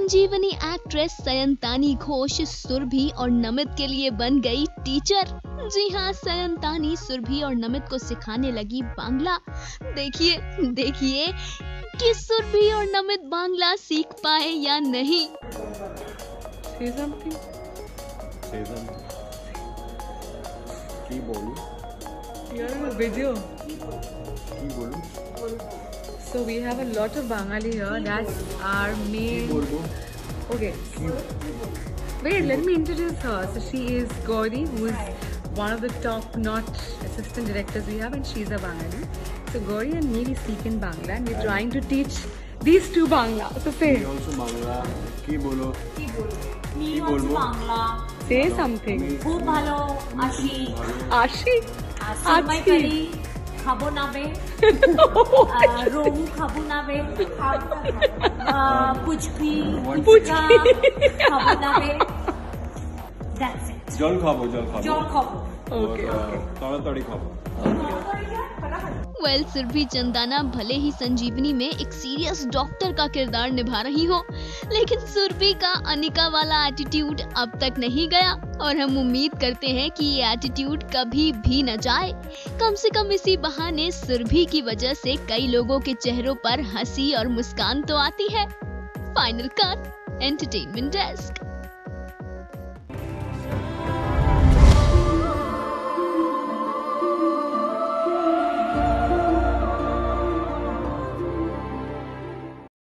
संजीवनी actress Sayantani Ghosh Surbhi और नमित के लिए बन गई टीचर। जी हाँ, सयंतानी सुरभि और नमित को सिखाने लगी बांग्ला। देखिए देखिए कि सुरभि और नमित बांग्ला सीख पाए या नहीं। Say something. Say something. की बोलूं? You're in a video. की बोलूं? So we have a lot of Bengali here. That's our main. बोल दो। Okay. Wait, let me introduce her. So she is Gauri, who is one of the top-notch assistant directors we have, and she's a Bengali. So Gauri and me, we speak in Bangla, and we're trying to teach these two Bangla. So say. Me also Bangla. की बोलो? Me also Bangla. Say something. খুব ভালো আছি। Ashi. আসমাইকারি খাবো নাবে। রোহু খাবো নাবে। পুচকি খাবো নাবে। That's it. জল খাবো জল খাবো। জল খাবো। Okay. Okay. ताड़ाताड़ी खाबो। वेल, सुरभि चंदाना भले ही संजीवनी में एक सीरियस डॉक्टर का किरदार निभा रही हो, लेकिन सुरभि का अनिका वाला एटीट्यूड अब तक नहीं गया और हम उम्मीद करते हैं कि ये एटीट्यूड कभी भी न जाए। कम से कम इसी बहाने सुरभि की वजह से कई लोगों के चेहरों पर हंसी और मुस्कान तो आती है। Final cut, entertainment desk.